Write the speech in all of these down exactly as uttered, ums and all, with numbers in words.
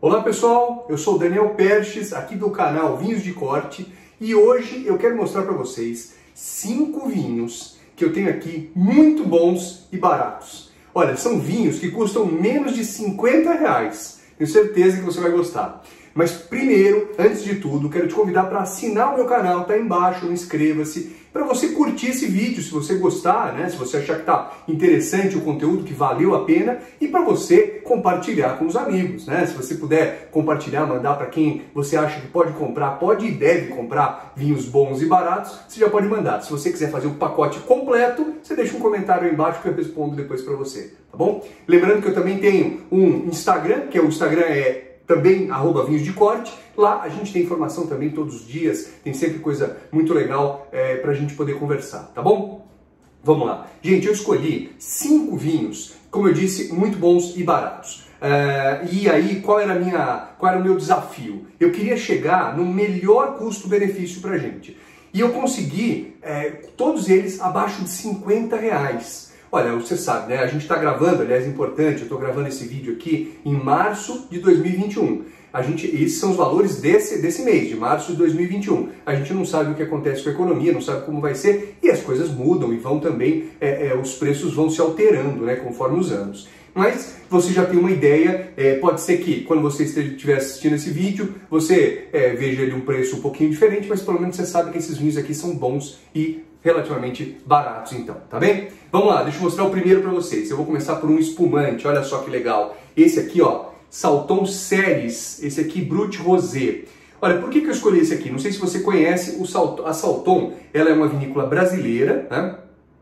Olá pessoal, eu sou o Daniel Perches, aqui do canal Vinhos de Corte, e hoje eu quero mostrar para vocês cinco vinhos que eu tenho aqui muito bons e baratos. Olha, são vinhos que custam menos de cinquenta reais, tenho certeza que você vai gostar. Mas primeiro, antes de tudo, quero te convidar para assinar o meu canal, tá aí embaixo, inscreva-se, para você curtir esse vídeo, se você gostar, né? Se você achar que tá interessante o conteúdo, que valeu a pena, e para você compartilhar com os amigos, né? Se você puder compartilhar, mandar para quem você acha que pode comprar, pode e deve comprar vinhos bons e baratos, você já pode mandar. Se você quiser fazer o pacote completo, você deixa um comentário aí embaixo que eu respondo depois para você, tá bom? Lembrando que eu também tenho um Instagram, que é o Instagram é também arroba Vinhos de Corte. Lá a gente tem informação também todos os dias, tem sempre coisa muito legal é, para a gente poder conversar, tá bom? Vamos lá. Gente, eu escolhi cinco vinhos, como eu disse, muito bons e baratos. Uh, e aí, qual era, a minha, qual era o meu desafio? Eu queria chegar no melhor custo-benefício para a gente. E eu consegui é, todos eles abaixo de cinquenta reais. Olha, você sabe, né? A gente está gravando, aliás, é importante, eu estou gravando esse vídeo aqui em março de dois mil e vinte e um. A gente, esses são os valores desse, desse mês, de março de dois mil e vinte e um. A gente não sabe o que acontece com a economia, não sabe como vai ser, e as coisas mudam e vão também, é, é, os preços vão se alterando, né, conforme os anos. Mas você já tem uma ideia, é, pode ser que quando você estiver assistindo esse vídeo, você é, veja ali um preço um pouquinho diferente, mas pelo menos você sabe que esses vinhos aqui são bons e relativamente baratos então, tá bem? Vamos lá, deixa eu mostrar o primeiro para vocês. Eu vou começar por um espumante, olha só que legal. Esse aqui, ó, Salton Ceres, esse aqui Brut Rosé. Olha, por que que eu escolhi esse aqui? Não sei se você conhece o Salton, a Salton, ela é uma vinícola brasileira, né?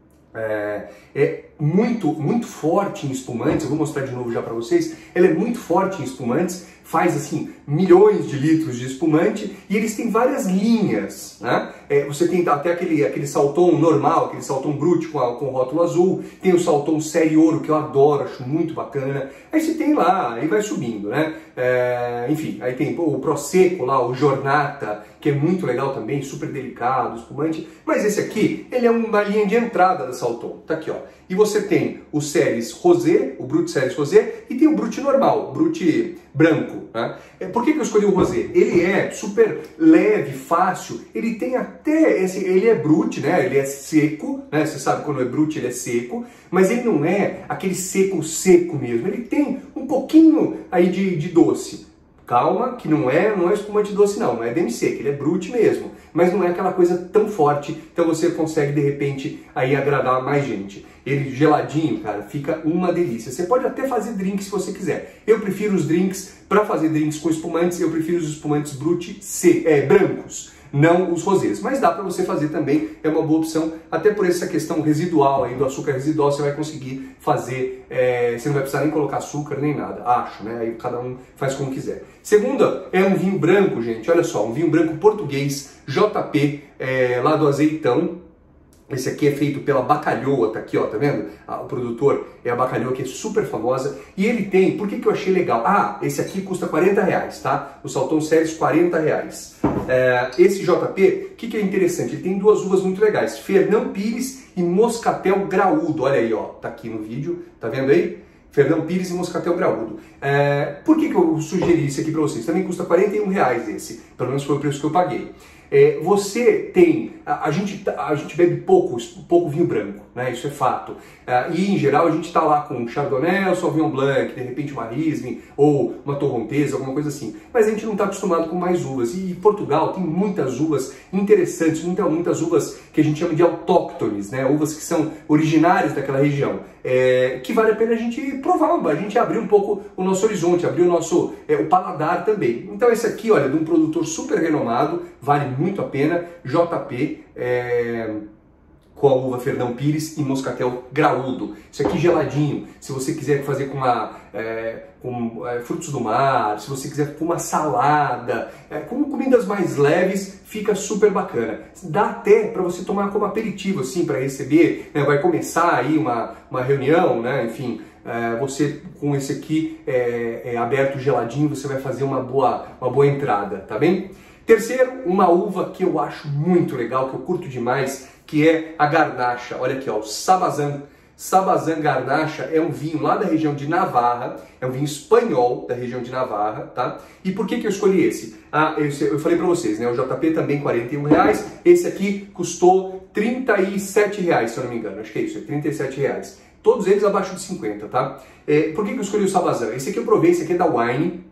É, é muito, muito forte em espumantes, eu vou mostrar de novo já para vocês. Ela é muito forte em espumantes, faz assim milhões de litros de espumante e eles têm várias linhas, né? É, você tem até aquele, aquele Salton normal, aquele Salton Brut com, a, com rótulo azul, tem o Salton Série Ouro que eu adoro, acho muito bacana. Aí você tem lá, aí vai subindo, né? É, enfim, aí tem pô, o Prosecco lá, o Giornata, que é muito legal também, super delicado, espumante. Mas esse aqui, ele é uma linha de entrada da Salton, tá aqui, ó. E você tem o Ceres Rosé, o Brut Ceres Rosé, e tem o Brut normal, o Brut branco, né? Por que que eu escolhi o Rosé? Ele é super leve, fácil, ele tem até, esse, ele é Brut, né? Ele é seco, né? Você sabe quando é Brut ele é seco, mas ele não é aquele seco seco mesmo, ele tem um pouquinho aí de, de doce. Calma, que não é, não é espumante doce não, não é demi seco, ele é Brut mesmo, mas não é aquela coisa tão forte, então você consegue de repente aí agradar mais gente. Ele geladinho, cara, fica uma delícia. Você pode até fazer drinks se você quiser. Eu prefiro os drinks, para fazer drinks com espumantes, eu prefiro os espumantes Brut C, é, brancos, não os rosés. Mas dá para você fazer também, é uma boa opção, até por essa questão residual aí, do açúcar residual, você vai conseguir fazer, é, você não vai precisar nem colocar açúcar nem nada, acho, né? Aí cada um faz como quiser. Segunda, é um vinho branco, gente, olha só, um vinho branco português, J P, é, lá do Azeitão. Esse aqui é feito pela Bacalhoa, tá aqui, ó, tá vendo? Ah, o produtor é a Bacalhoa, que é super famosa. E ele tem, por que que eu achei legal? Ah, esse aqui custa quarenta reais, tá? O Salton Ceres, quarenta reais. É, esse J P, o que que é interessante? Ele tem duas uvas muito legais, Fernão Pires e Moscatel Graúdo. Olha aí, ó, tá aqui no vídeo, tá vendo aí? Fernão Pires e Moscatel Graúdo. É, por que que eu sugeri isso aqui para vocês? Também custa quarenta e um reais esse, pelo menos foi o preço que eu paguei. É, você tem, a, a, gente, a gente bebe pouco, pouco vinho branco, né? Isso é fato. É, e em geral a gente está lá com Chardonnay, ou Sauvignon Blanc, de repente uma Riesling ou uma Torrontés, alguma coisa assim. Mas a gente não está acostumado com mais uvas. E Portugal tem muitas uvas interessantes, muitas, muitas uvas que a gente chama de autóctones, né? Uvas que são originárias daquela região. É, que vale a pena a gente provar, a gente abrir um pouco o nosso horizonte, abrir o nosso é, o paladar também. Então esse aqui, olha, de um produtor super renomado, vale muito a pena, J P, é, com a uva Fernão Pires e Moscatel Graúdo. Isso aqui geladinho, se você quiser fazer com, uma, é, com é, frutos do mar, se você quiser com uma salada, é, com comidas mais leves, fica super bacana. Dá até para você tomar como aperitivo, assim, para receber, né? Vai começar aí uma, uma reunião, né? Enfim, é, você com esse aqui é, é, aberto geladinho, você vai fazer uma boa, uma boa entrada, tá bem? Terceiro, uma uva que eu acho muito legal, que eu curto demais, que é a Garnacha. Olha aqui, ó, o Sabazan Sabazan Garnacha é um vinho lá da região de Navarra, é um vinho espanhol da região de Navarra, tá? E por que que eu escolhi esse? Ah, eu, eu falei para vocês, né? O J P também quarenta e um reais, esse aqui custou trinta e sete reais, se eu não me engano, acho que é isso, é trinta e sete reais. Todos eles abaixo de cinquenta, tá? É, por que que eu escolhi o Sabazan? Esse aqui eu provei, esse aqui é da Wine,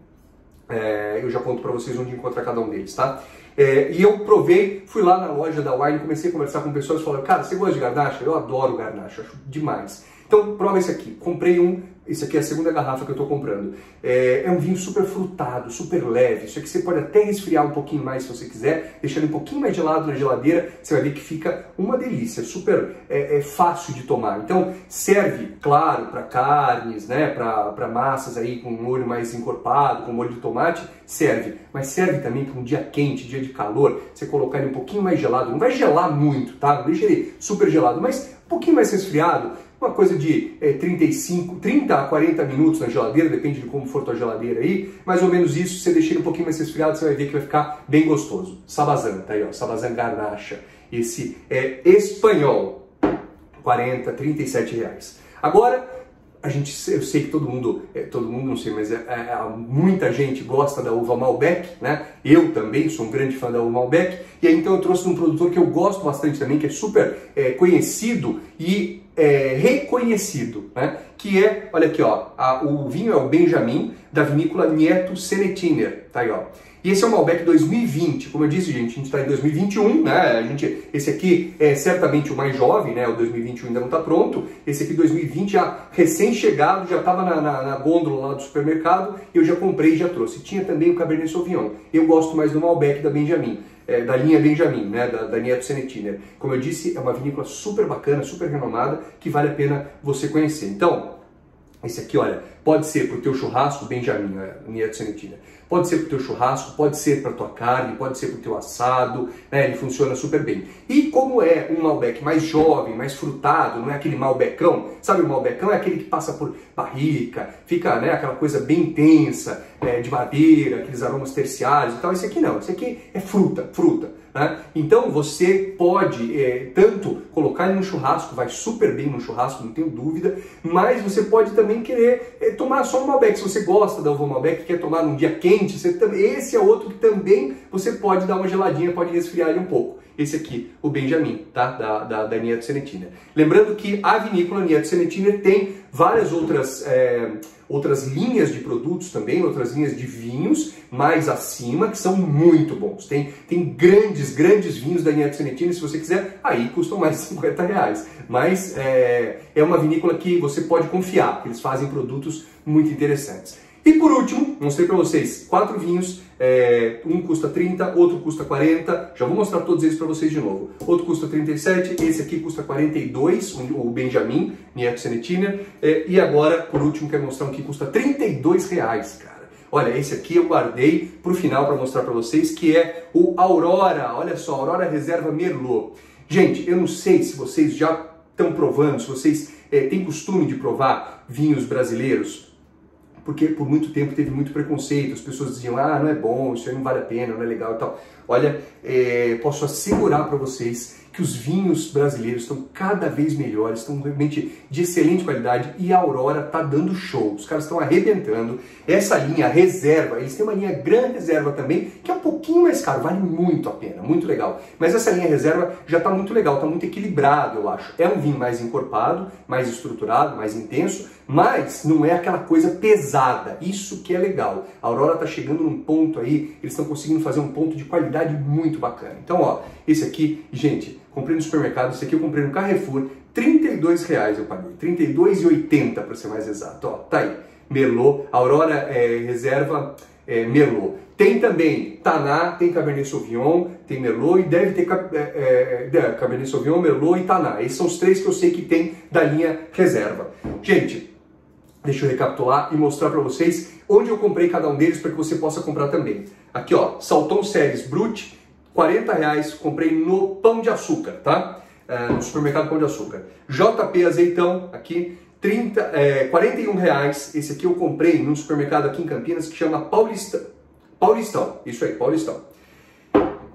é, eu já conto para vocês onde encontrar cada um deles, tá? É, e eu provei, fui lá na loja da Wine, comecei a conversar com pessoas e falaram, cara, você gosta de Garnacha? Eu adoro Garnacha, acho demais. Então, prova esse aqui. Comprei um, esse aqui é a segunda garrafa que eu estou comprando. É, é um vinho super frutado, super leve. Isso aqui você pode até resfriar um pouquinho mais se você quiser, deixando um pouquinho mais gelado na geladeira, você vai ver que fica uma delícia, super é, é fácil de tomar. Então, serve, claro, para carnes, né, para massas aí com molho mais encorpado, com molho de tomate, serve. Mas serve também para um dia quente, dia de calor, você colocar ele um pouquinho mais gelado. Não vai gelar muito, tá? Não deixa ele super gelado, mas um pouquinho mais resfriado. Uma coisa de é, trinta e cinco, trinta a quarenta minutos na geladeira, depende de como for tua geladeira aí, mais ou menos isso, se você deixar ele um pouquinho mais resfriado, você vai ver que vai ficar bem gostoso. Sabazan, tá aí ó, Sabazan Garnacha, esse é espanhol, quarenta, trinta e sete reais. Agora, a gente, eu sei que todo mundo, é, todo mundo não sei, mas é, é, muita gente gosta da uva Malbec, né? Eu também sou um grande fã da uva Malbec, e aí então eu trouxe um produtor que eu gosto bastante também, que é super é, conhecido e é, reconhecido, né? Que é, olha aqui, ó, a, o vinho é o Benjamin, da vinícola Nieto Senetiner, tá aí, ó. E esse é o Malbec dois mil e vinte, como eu disse, gente, a gente está em dois mil e vinte e um, né? A gente, esse aqui é certamente o mais jovem, né? O dois mil e vinte e um ainda não está pronto. Esse aqui, dois mil e vinte, já recém-chegado, já estava na, na, na gôndola lá do supermercado, eu já comprei e já trouxe. Tinha também o Cabernet Sauvignon. Eu gosto mais do Malbec da Benjamin, é, da linha Benjamin, né? Da, da Nieto Senetiner. Como eu disse, é uma vinícola super bacana, super renomada, que vale a pena você conhecer. Então, esse aqui, olha, pode ser para o teu churrasco, Benjamin, né, Nieto Senetiner. Pode ser para o teu churrasco, pode ser para a tua carne, pode ser para o teu assado, né? Ele funciona super bem. E como é um Malbec mais jovem, mais frutado, não é aquele Malbecão, sabe o Malbecão é aquele que passa por barrica, fica, né, aquela coisa bem intensa, é, de madeira, aqueles aromas terciários e tal. Esse aqui não, esse aqui é fruta, fruta. Né? Então você pode é, tanto colocar ele no churrasco, vai super bem no churrasco, não tenho dúvida, mas você pode também querer é, tomar só um Malbec. Se você gosta da uva Malbec e quer tomar num dia quente, você, esse é outro que também você pode dar uma geladinha, pode resfriar ele um pouco. Esse aqui, o Benjamin, tá? Da, da, da Nieto Senetiner. Lembrando que a vinícola Nieto Senetiner tem várias outras, é, outras linhas de produtos também, outras linhas de vinhos mais acima, que são muito bons. Tem, tem grandes, grandes vinhos da Nieto Senetiner, se você quiser, aí custam mais de cinquenta reais. Mas é, é uma vinícola que você pode confiar, que eles fazem produtos muito interessantes. E por último, mostrei para vocês quatro vinhos, é, um custa trinta, outro custa quarenta, já vou mostrar todos eles para vocês de novo. Outro custa trinta e sete, esse aqui custa quarenta e dois, o Benjamin, Nieto Senetiner, é, e agora, por último, quero mostrar um que custa trinta e dois reais, cara. Olha, esse aqui eu guardei para o final para mostrar para vocês, que é o Aurora, olha só, Aurora Reserva Merlot. Gente, eu não sei se vocês já estão provando, se vocês é, têm costume de provar vinhos brasileiros, porque por muito tempo teve muito preconceito, as pessoas diziam, ah, não é bom, isso aí não vale a pena, não é legal e tal. Olha, é, posso assegurar para vocês que os vinhos brasileiros estão cada vez melhores, estão realmente de excelente qualidade e a Aurora está dando show, os caras estão arrebentando. Essa linha reserva, eles têm uma linha grande reserva também, que é um pouquinho mais caro, vale muito a pena, muito legal. Mas essa linha reserva já está muito legal, está muito equilibrado, eu acho. É um vinho mais encorpado, mais estruturado, mais intenso, mas não é aquela coisa pesada, isso que é legal. A Aurora está chegando num ponto aí, eles estão conseguindo fazer um ponto de qualidade muito bacana. Então, ó, esse aqui, gente, comprei no supermercado, esse aqui eu comprei no Carrefour, trinta e dois reais eu paguei, trinta e dois reais e oitenta para ser mais exato, ó, tá aí, Merlot, Aurora é, Reserva é, Merlot. Tem também Taná, tem Cabernet Sauvignon, tem Merlot e deve ter é, é, Cabernet Sauvignon, Merlot e Taná. Esses são os três que eu sei que tem da linha reserva. Gente, deixa eu recapitular e mostrar para vocês onde eu comprei cada um deles para que você possa comprar também. Aqui, ó, Salton Ceres Brut, quarenta reais, comprei no Pão de Açúcar, tá? Uh, no supermercado Pão de Açúcar. J P Azeitão, aqui, trinta, é, quarenta e um reais. Esse aqui eu comprei num supermercado aqui em Campinas que chama Paulista, Paulistão. Isso aí, Paulistão.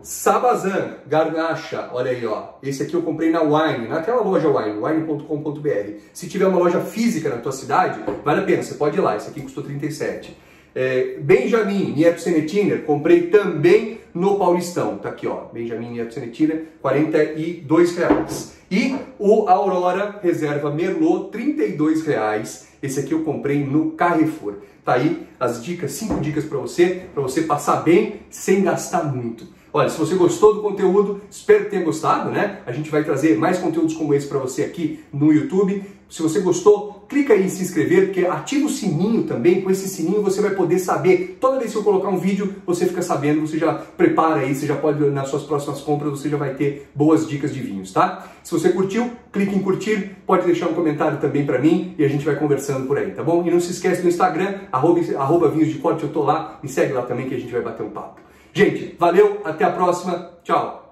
Sabazan, Garnacha, olha aí, ó. Esse aqui eu comprei na Wine, naquela loja Wine, wine ponto com ponto b r. Se tiver uma loja física na tua cidade, vale a pena, você pode ir lá. Esse aqui custou trinta e sete. É, Benjamin Niepcenettiner, comprei também no Paulistão. Tá aqui, ó. Benjamin Niepcenettiner, quarenta e dois reais. E o Aurora Reserva Merlot, trinta e dois reais. Esse aqui eu comprei no Carrefour. Tá aí as dicas, cinco dicas para você, para você passar bem sem gastar muito. Olha, se você gostou do conteúdo, espero que tenha gostado, né? A gente vai trazer mais conteúdos como esse para você aqui no YouTube. Se você gostou, clica aí em se inscrever, porque ativa o sininho também. Com esse sininho você vai poder saber, toda vez que eu colocar um vídeo, você fica sabendo, você já prepara aí, você já pode, nas suas próximas compras, você já vai ter boas dicas de vinhos, tá? Se você curtiu, clique em curtir, pode deixar um comentário também para mim e a gente vai conversando por aí, tá bom? E não se esquece do Instagram, arroba, arroba vinhos de corte, eu tô lá, me segue lá também que a gente vai bater um papo. Gente, valeu, até a próxima, tchau!